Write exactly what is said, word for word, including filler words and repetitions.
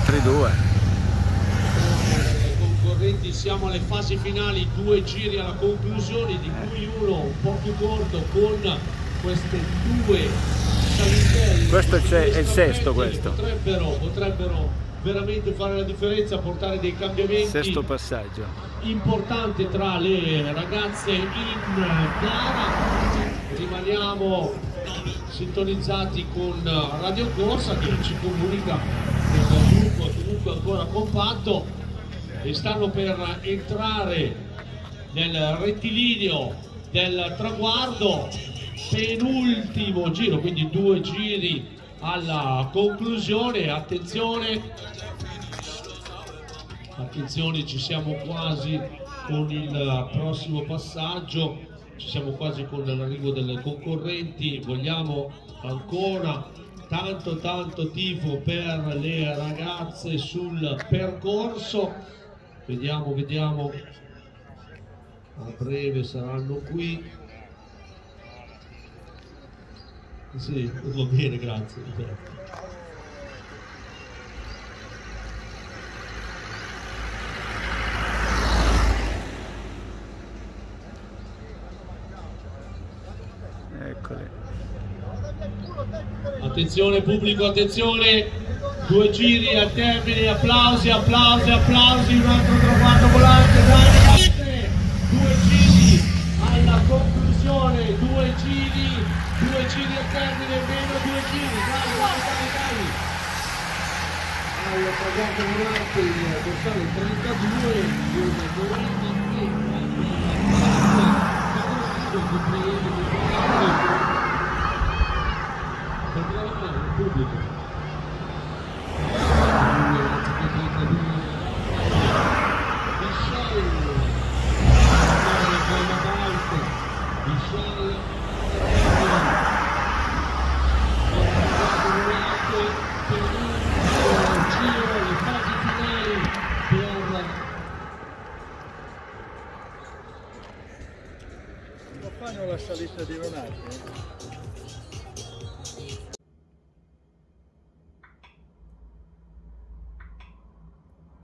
altri due. Concorrenti, siamo alle fasi finali, due giri alla conclusione, di cui uno un po' più corto con queste due salintelle. Questo è il sesto, questo. Potrebbero, potrebbero veramente fare la differenza, portare dei cambiamenti. Sesto passaggio. Importante tra le ragazze in gara. Rimaniamo sintonizzati con Radio Corsa che ci comunica che il gruppo è comunque ancora compatto e stanno per entrare nel rettilineo del traguardo, penultimo giro, quindi due giri alla conclusione. Attenzione, attenzione, ci siamo quasi con il prossimo passaggio, ci siamo quasi con l'arrivo delle concorrenti. Vogliamo ancora tanto tanto tifo per le ragazze sul percorso. Vediamo, vediamo, a breve saranno qui. Sì, va bene, grazie. Eccoli. Attenzione pubblico, attenzione, due giri al termine, applausi, applausi, applausi, un altro traguardo volante, dai ragazze, due giri alla conclusione, due giri, due giri al termine, meno due giri, dai, dai, dai, dai. Al traguardo volante il dorsale trentadue, il Morena e pubblico. Fanno la salita di Ronaldo.